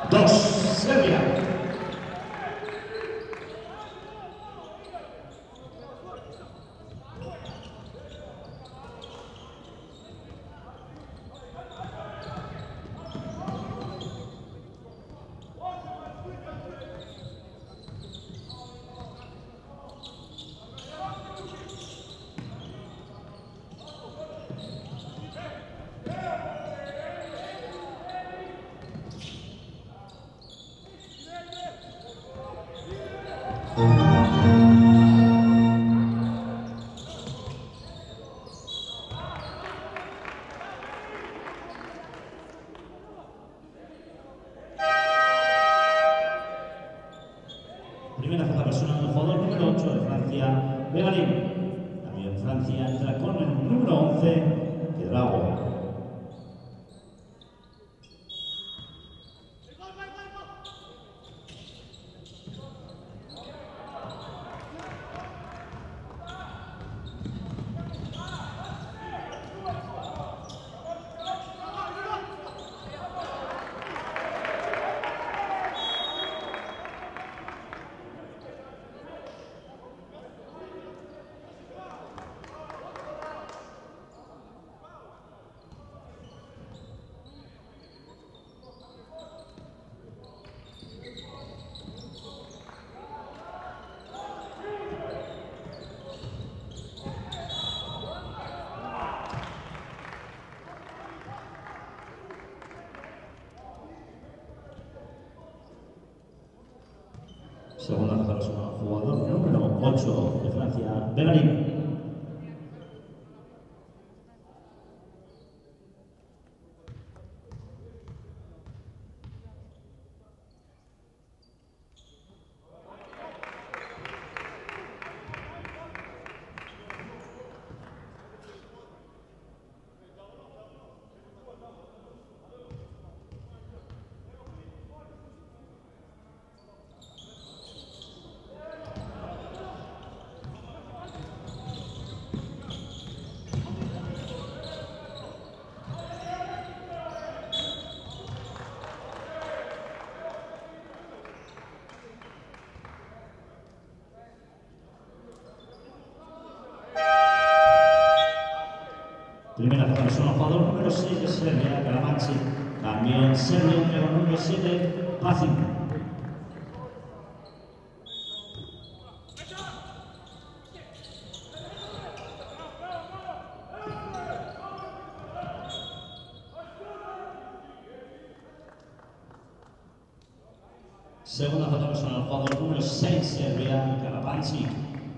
2, Serbia. Primera falta personal del jugador número 8 de Francia, Begarín. También Francia entra con el número 11, Quedrago. Segunda falta personal, jugador número 8 de Francia, Begarín. Primera falta personal, jugador número 6 de Serbia, Karamanchi. También Serbia entre con número 7, Pacin. Segunda falta personal, jugador número 6, Serbia, Karamanchi.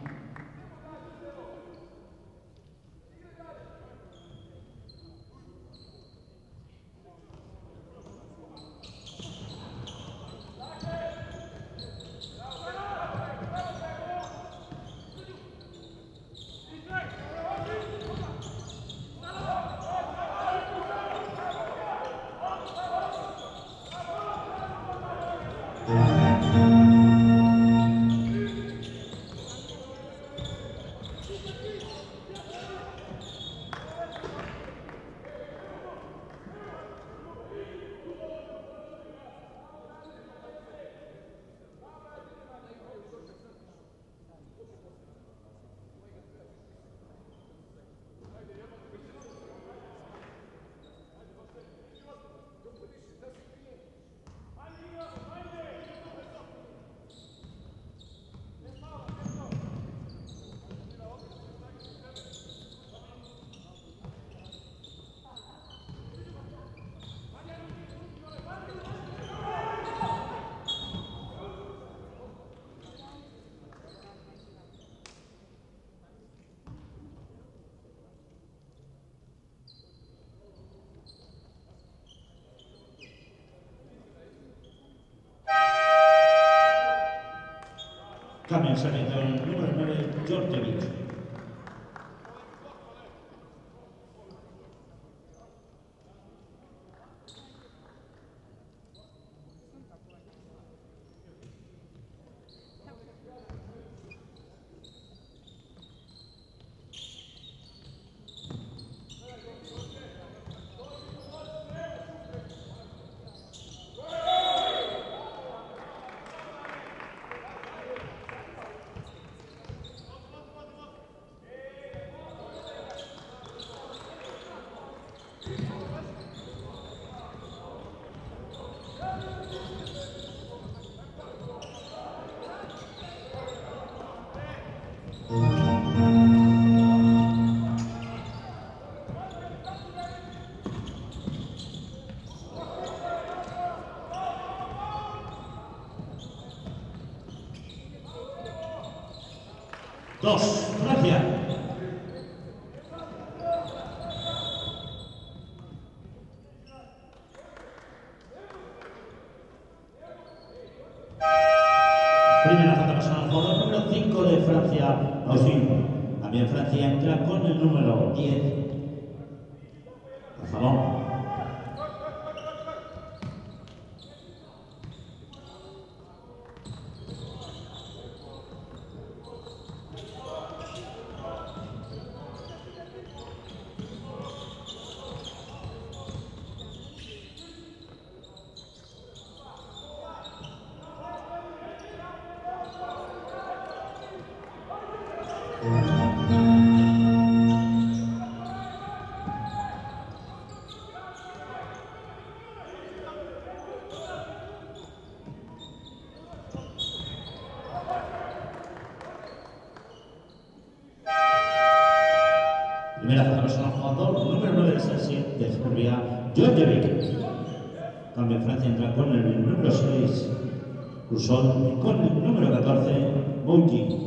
Cambio en salida del número 9, Djordjevic. 2, Francia. Primera falta personal, jugador número 5 de Francia, Austin. También Francia entra con el número 10. Al salón. Primera falta personal, jugador número 9 de Serbia, de Serbia, Djordjevic. Cambio en Francia, entra con el número 6, Rusol, y con el número 14, Mouti.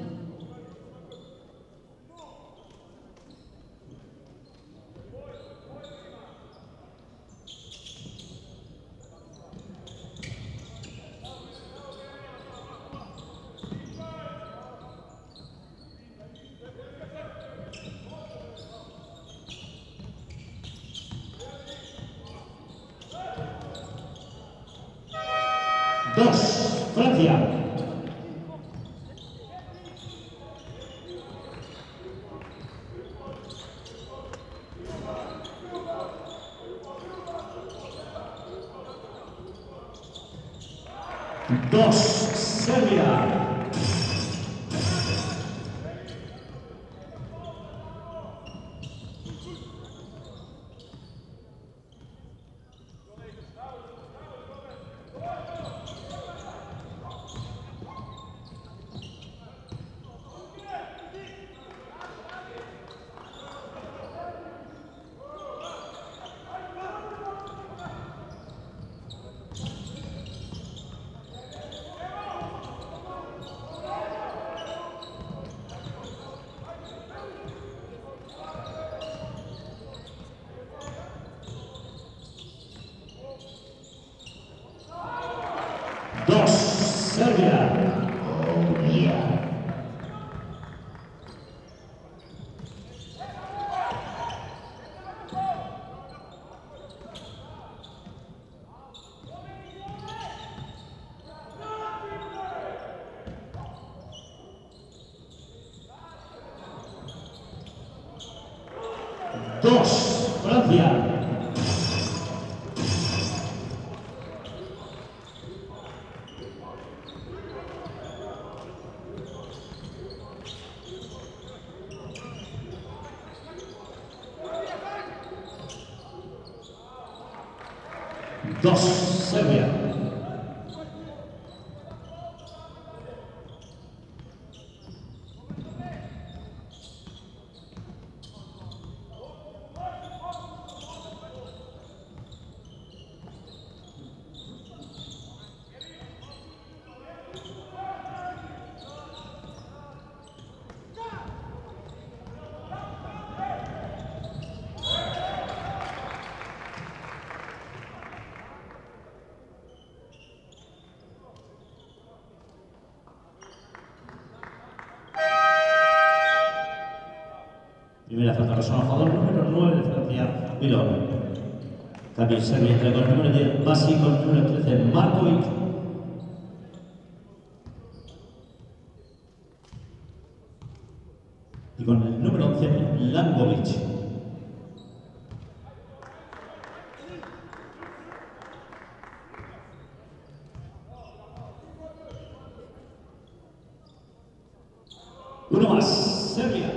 Dos, Francia. Dos, Serbia. Dos, Serbia. Oh, yeah. Dos, Francia. Dos, Serbia. Primera falta personal, jugador número 9 de Francia, Milón. También Serbia entra con el número 10, Basi, con el número 13, Markovic. Y con el número 11, Langovic. Uno más, Serbia.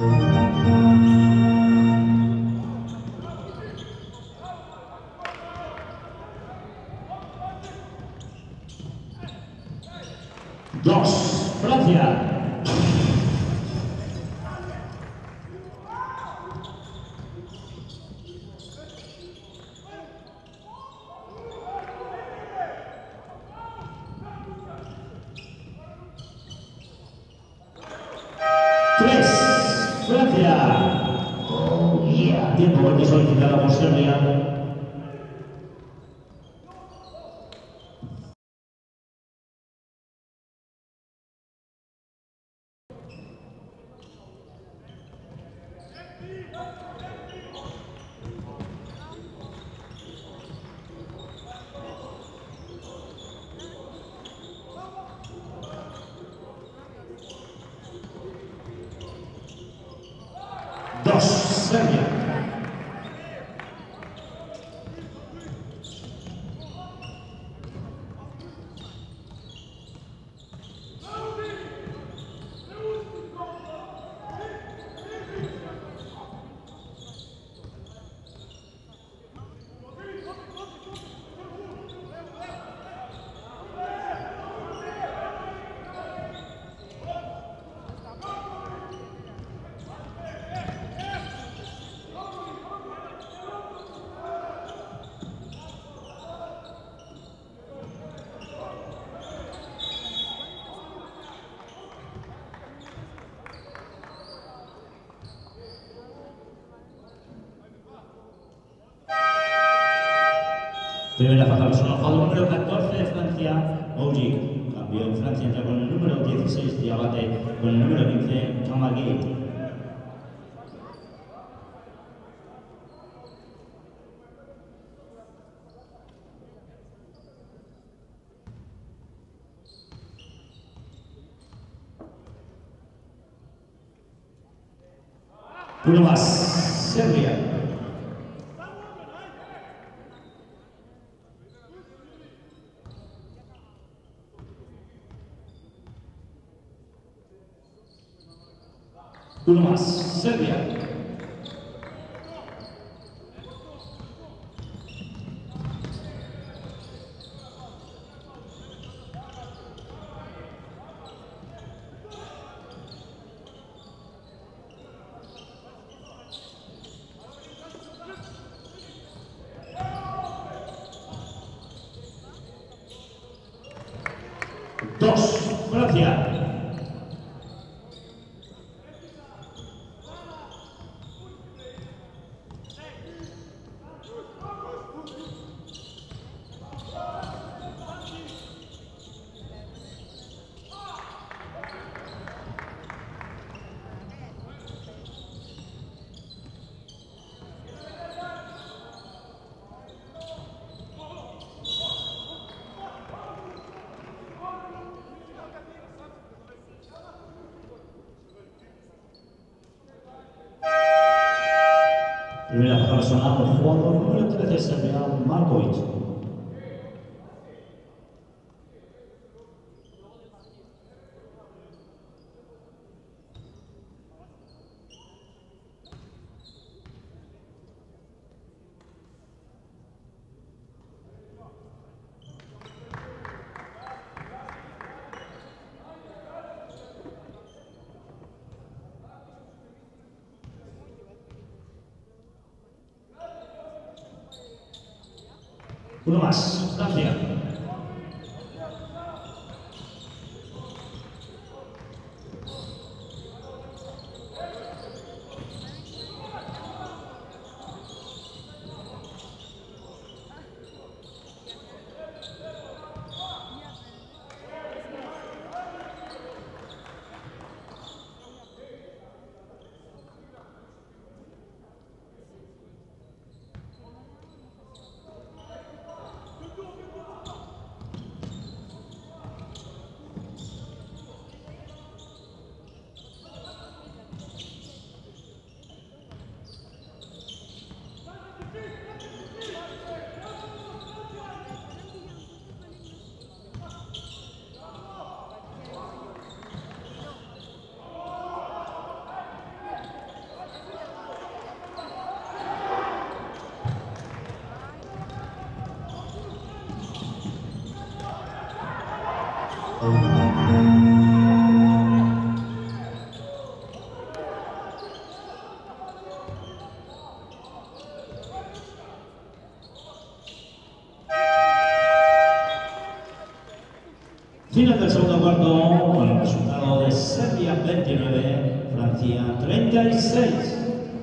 2, Francia. Francia. Oh, yeah. Tiempo muerto solicitado por Serbia. Dos, Serbia. Primera faja personal, jugador número 14 de Francia, Oji. Campeón Francia entra con el número 16, Diabate, con el número 15, Kamagui. Uno más, Serbia. Uno más, Serbia. Dos, Francia. Primera faja personal, jugador número 13, Serbia, Markovic. Uno más, Francia. Final del segundo cuarto con el resultado de Serbia 29, Francia 36.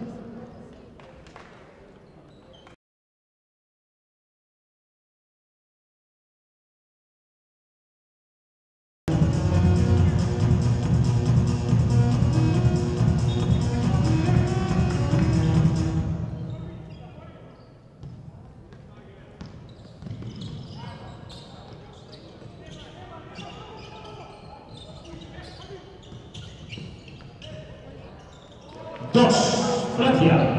Francia.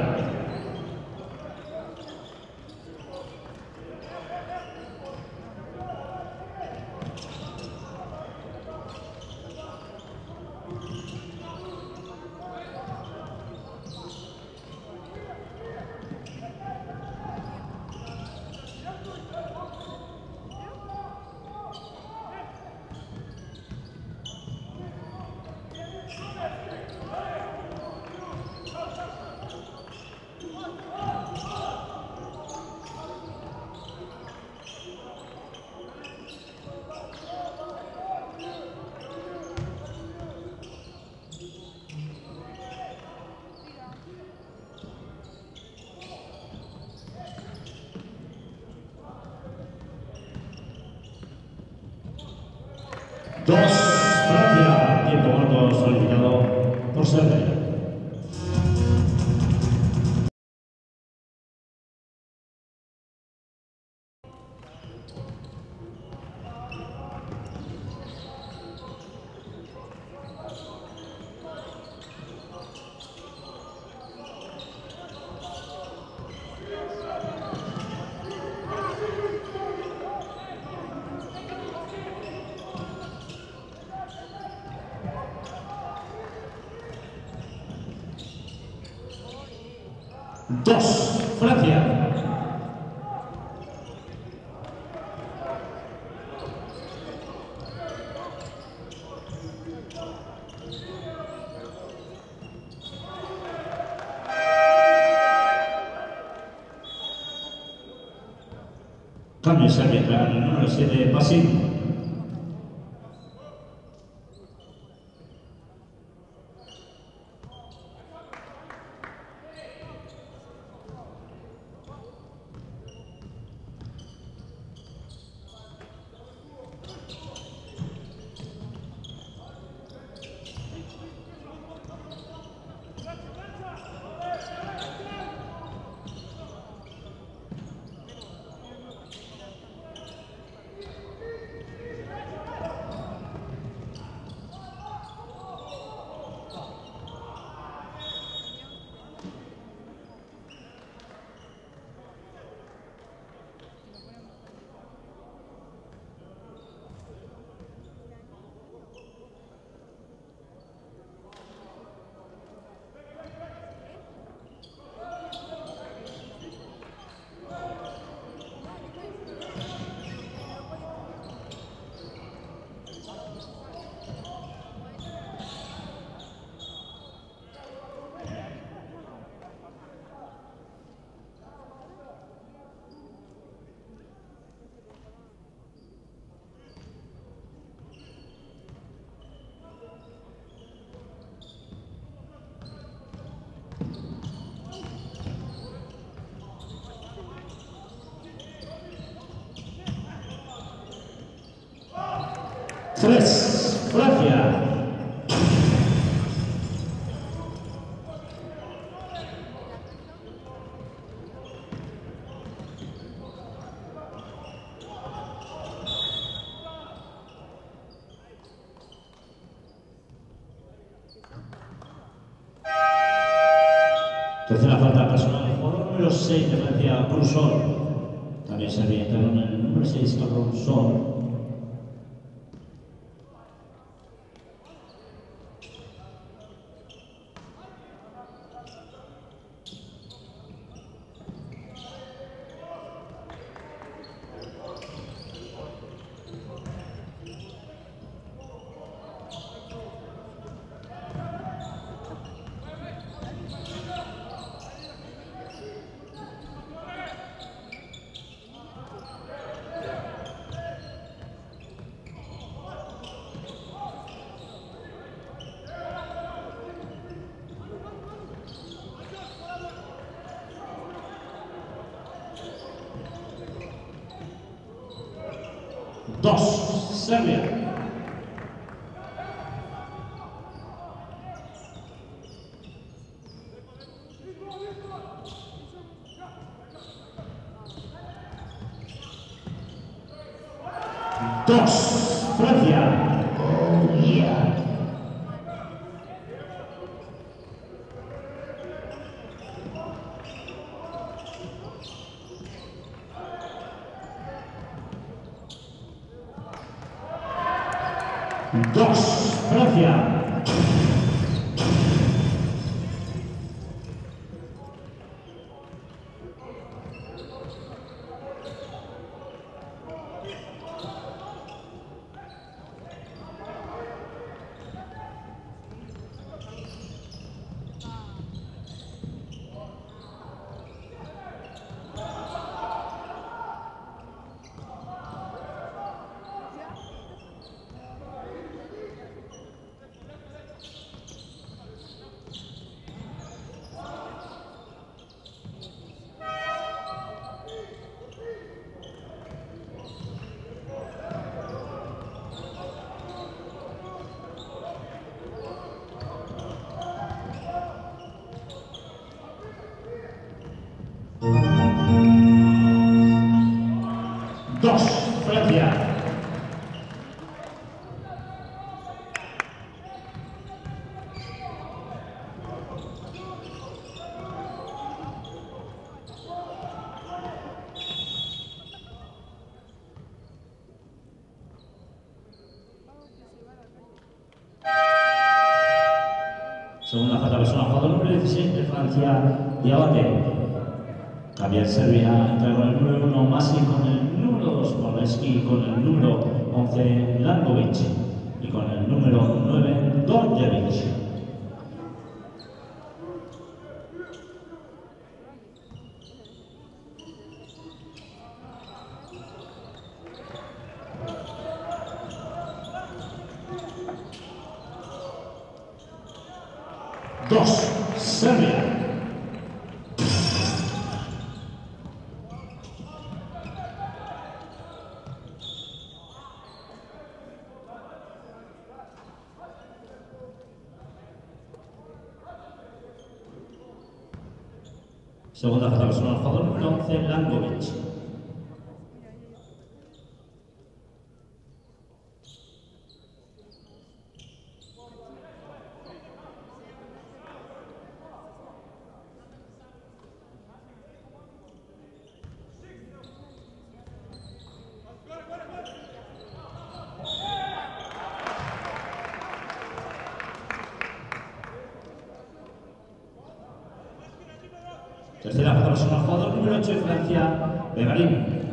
Francia, tiempo muerto solicitado por Serbia. Francia. Cambio Serbia, entra el número 7, Basil. Francia. Tercera falta personal, jugador número 6 de Francia, Brusson. También servía en el número 6, Brusson. 2, Serbia. Dos, Francia. Oh, yeah. Dos, Francia. Dos, Francia. Segunda falta personal, jugador número 16 de Francia, Diabate. Cambia Serbia, entra con el número 1 Masi, con el número 2 Poleski, con el número 11 Langovic y con el número 9 Dorjevic. Dos, Serbia. Segunda falta personal, jugador número 11, Langovic. Tercera falta personal, jugador número 8 de Francia, Begarín.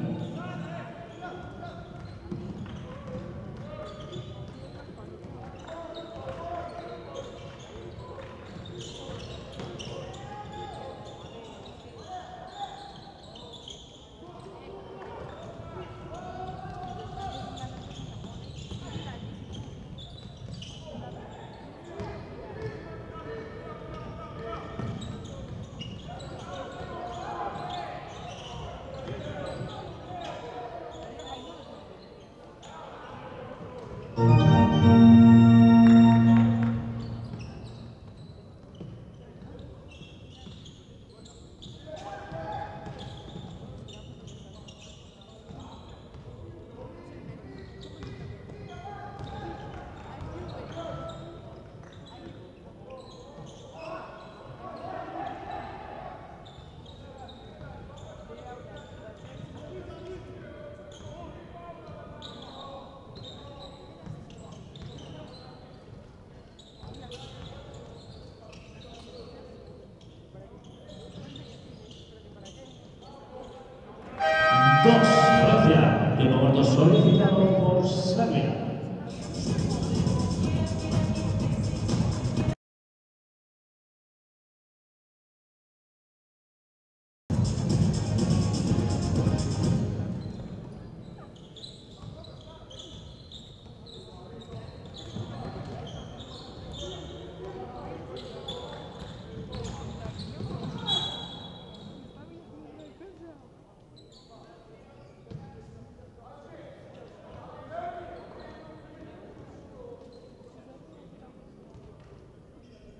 Dos, Francia, tiempo muerto solicitado por Serbia.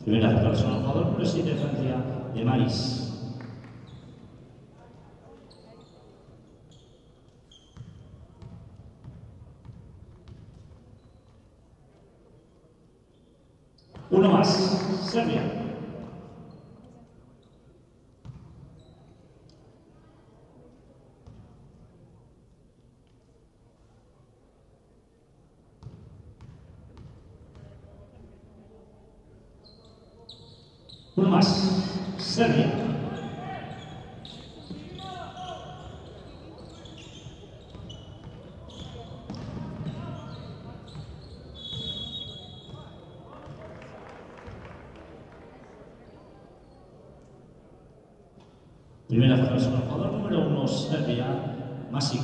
Primera persona, jugador número 7 de Francia, de Maris. Uno más, Serbia. Uno más, Serbia. Primera persona, jugador número 1, Serbia, Masic.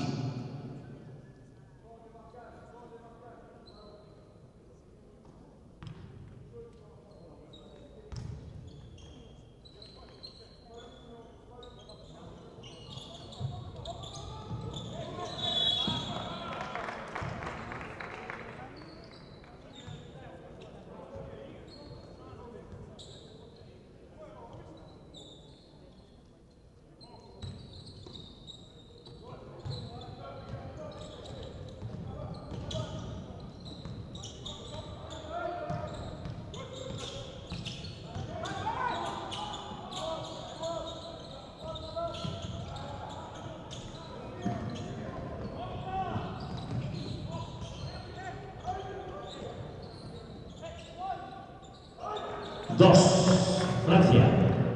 Dos, Francia.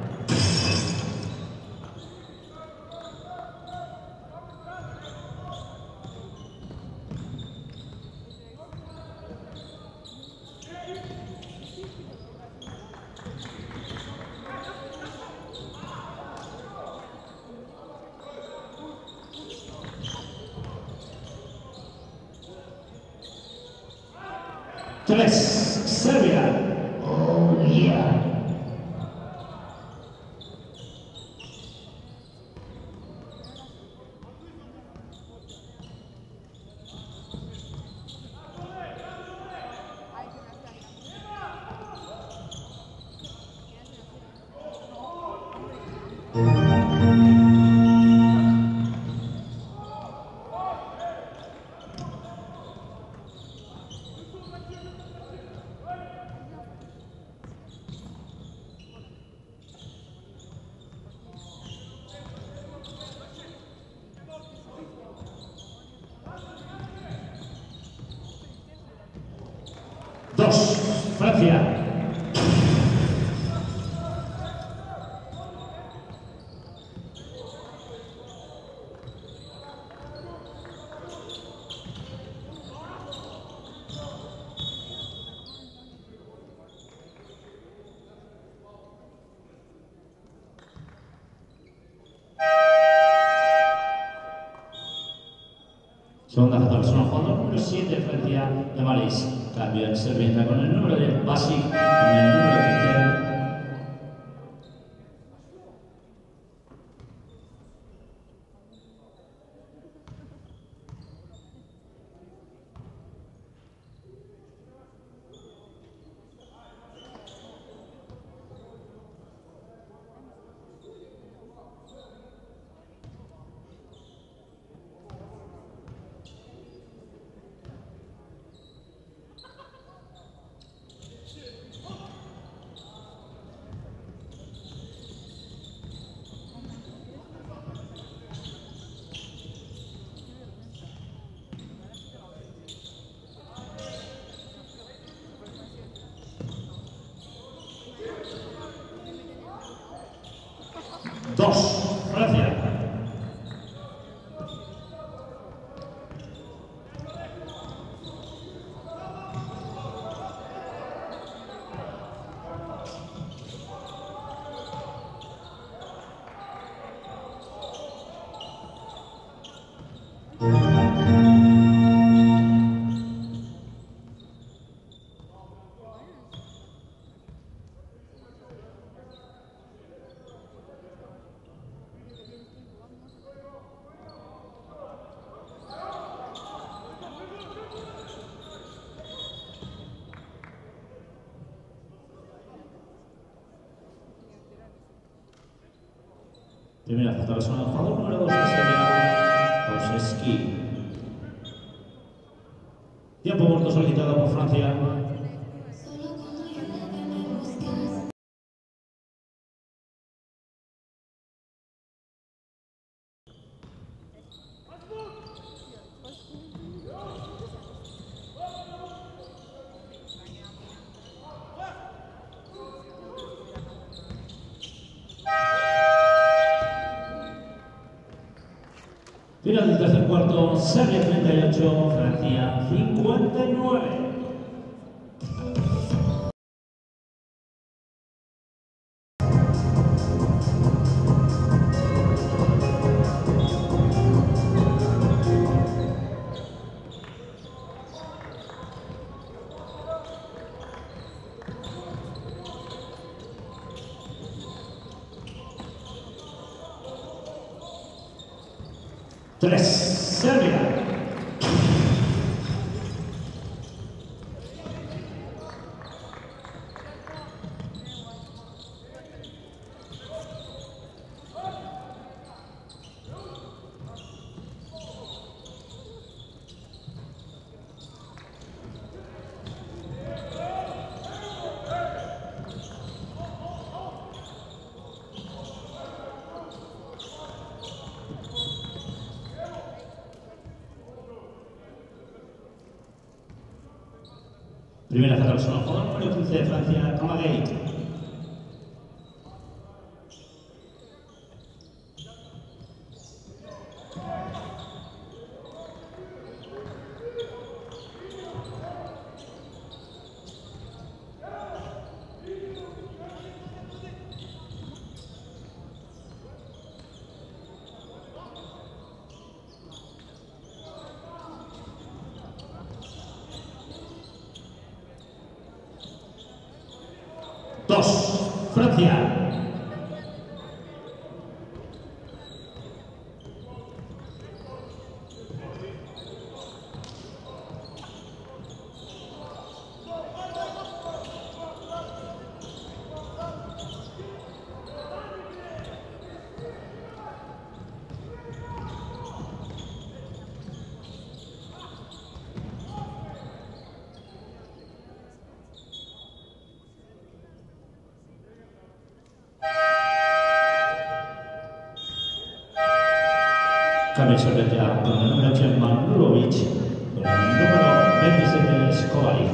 Tres, Serbia. Oh, yeah. Dos, Francia. Segunda persona, jugador número 7 de Francia, de Maris. Cambio en Serbia con el número de Basic, con el número 15. Primera falta personal, jugador número 2 de Serbia, Koseski. Tiempo muerto solicitado por Francia. Final del tercer cuarto, Serbia 38, Francia 59. Tres, Serbia. Primera falta personal, jugador número 15 de Francia, Kamagay. Dos, Francia. Cambio sorpresa con el número 8 Mandulovic, con el número 27 Skovalich.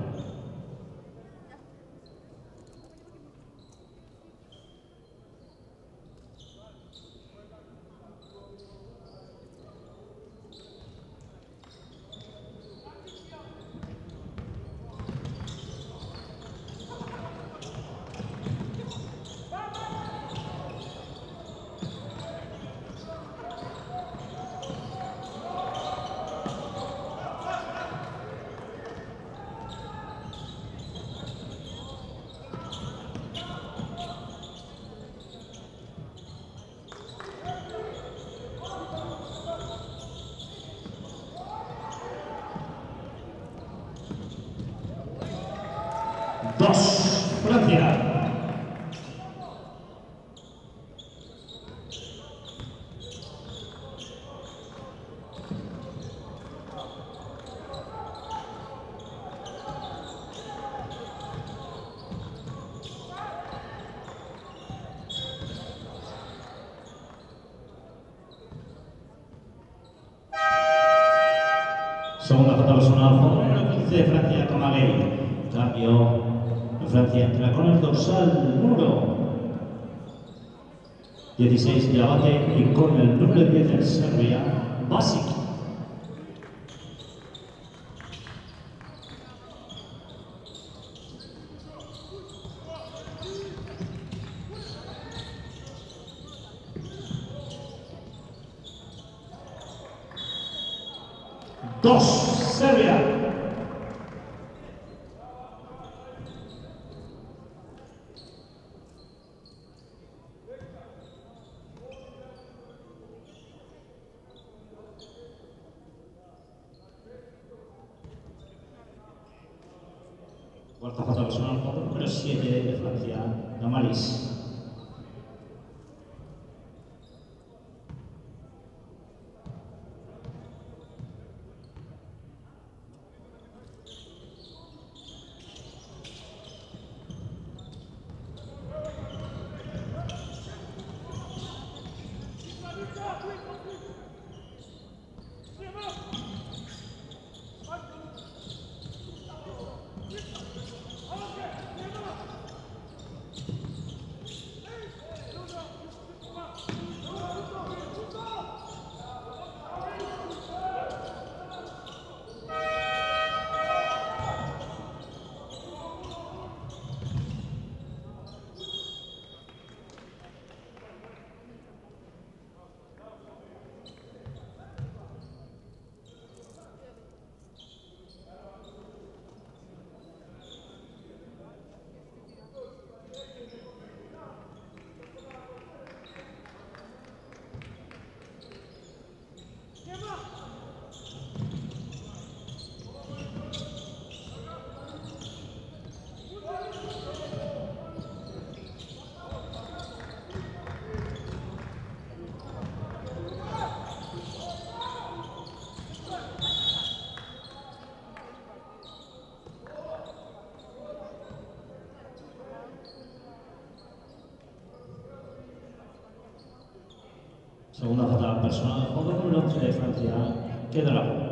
Dos, Francia. Segunda falta personal, jugador número 15 de Francia, Kamagay. Cambio. Francia entra con el dorsal número 16 de Abate y con el número 10 en Serbia, Basic. Dos, Serbia. Cuarta falta personal, jugador número 7 de Francia, Damaris. Segunda falta personal, jugador número 11 de Francia, Quedrago.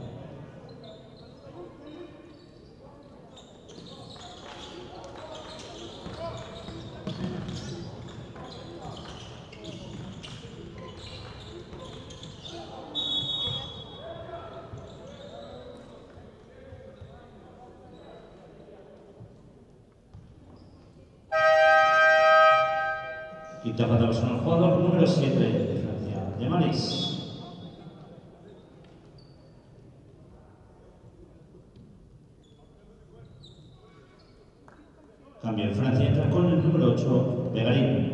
Quinta falta personal, jugador número 7 de Francia, Yamaris. Cambio en Francia, entra con el número 8, Begarín.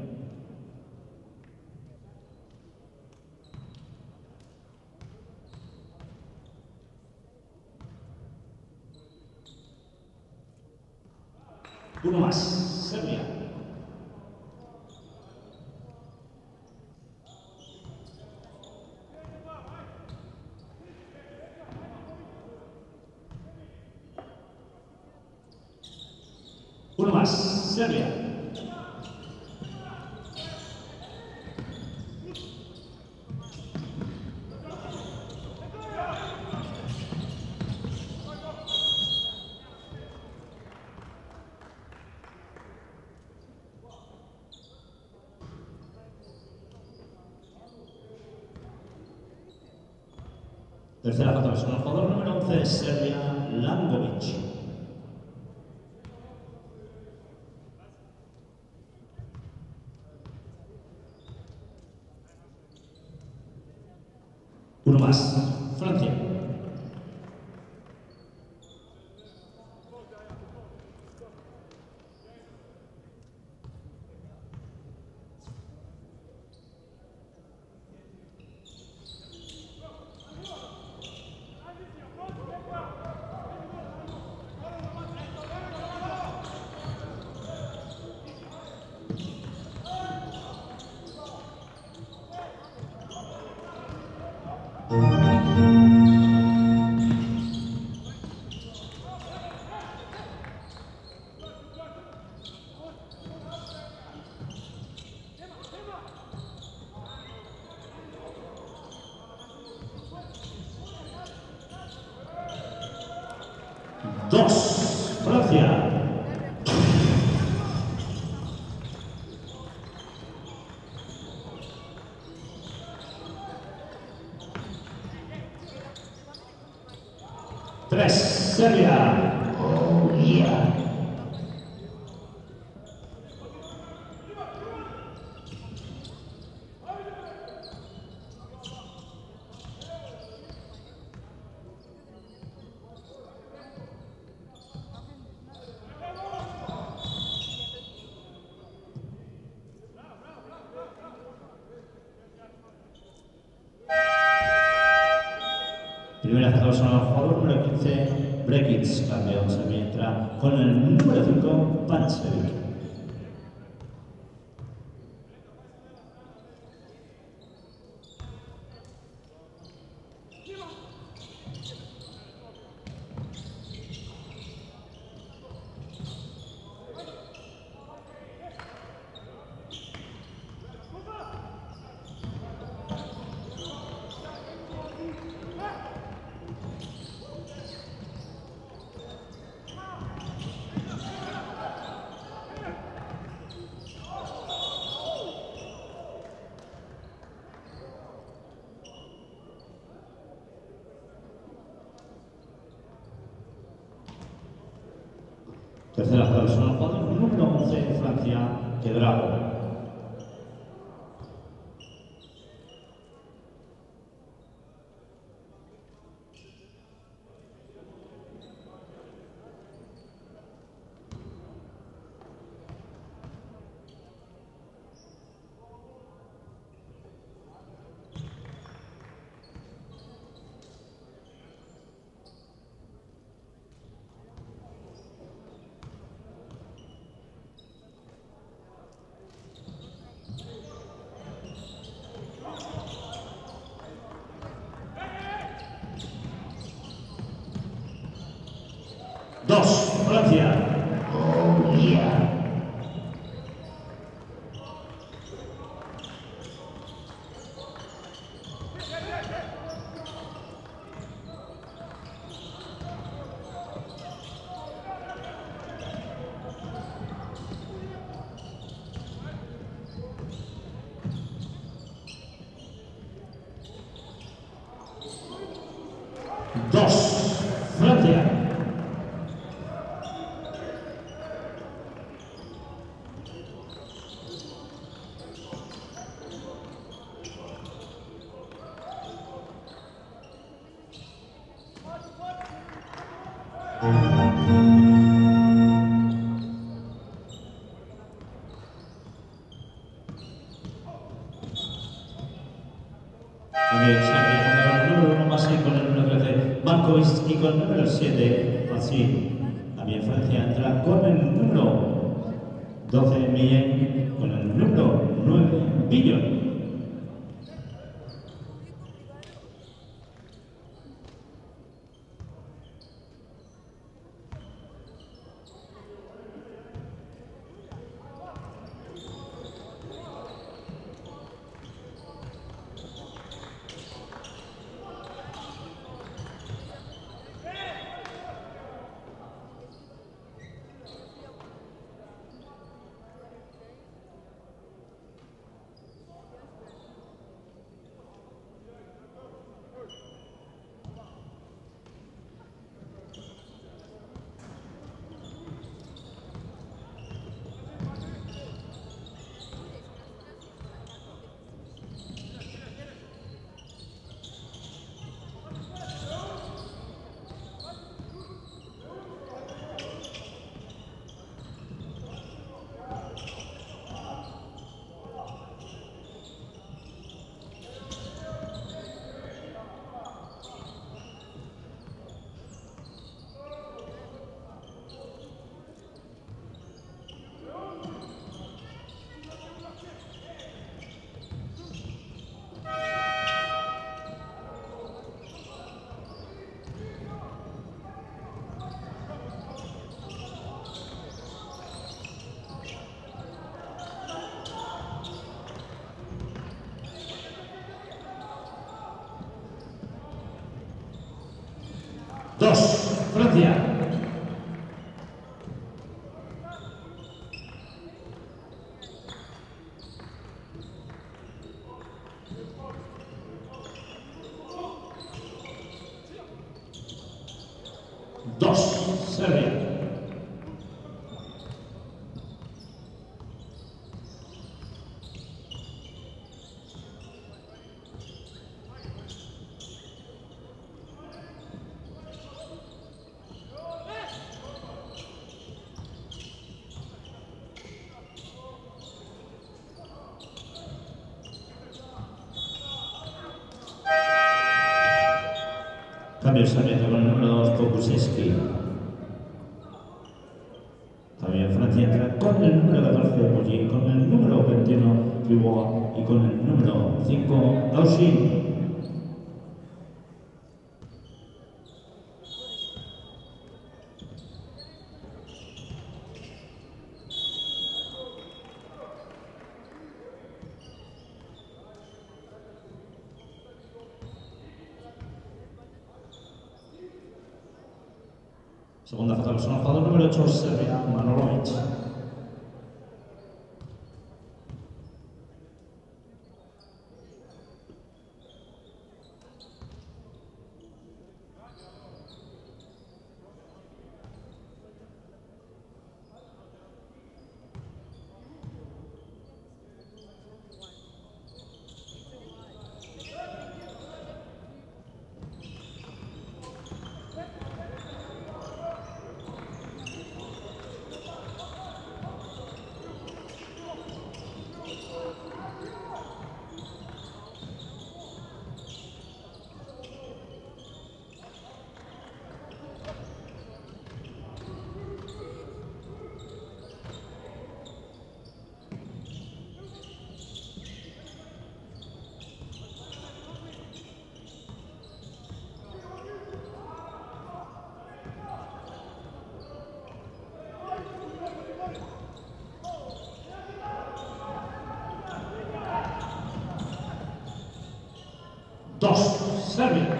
Uno más, Serbia. Uno más, Serbia. Tercera falta personal, jugador número 11 de Serbia, Langovic. Uno más, Francia. Dos, Francia. Tres, Serbia. Oh, yeah. Primera persona, jugador número 15, Brekic, campeón, se entra con el número 5, Pancevic. Tercera persona, jugador número 11, Francia, Quedrago. Dos, Francia. Oh, yeah. 2, Francia. Y con el número 7, así, también Francia entra con el número 12, Millen, con el número 9, Billon. Dos, Francia. Dos, Serbia. Cambio saliendo con el número 2, Pokusevski. También Francia entra con el número 14, Boyi, con el número 21, Dubois, y con el número 5, Gauchy. Segunda fatal persona, jugador número 8, Serbia, Manojlovic. Dos, Serbia.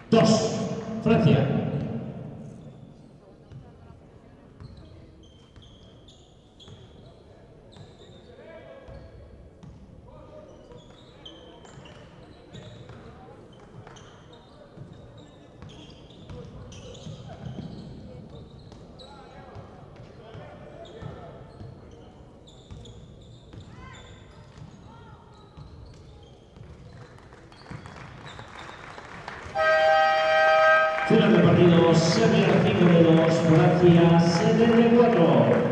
2, Francia. Final del partido, Serbia 5-2, Francia 74.